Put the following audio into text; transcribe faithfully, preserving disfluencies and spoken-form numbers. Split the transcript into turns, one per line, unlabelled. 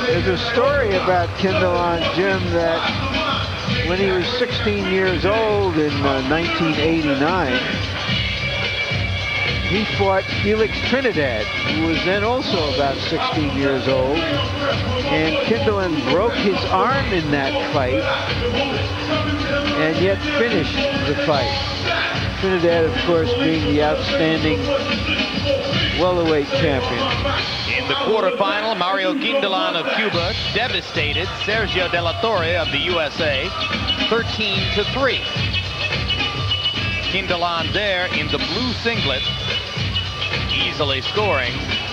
There's a story about Kindelan, Jim, that when he was sixteen years old in uh, nineteen eighty-nine, he fought Felix Trinidad, who was then also about sixteen years old. And Kindelan broke his arm in that fight and yet finished the fight. Trinidad, of course, being the outstanding welterweight champion.
In the quarterfinal, Mario Kindelan of Cuba devastated Sergio de la Torre of the U S A thirteen to three. Kindelan there in the blue singlet, easily scoring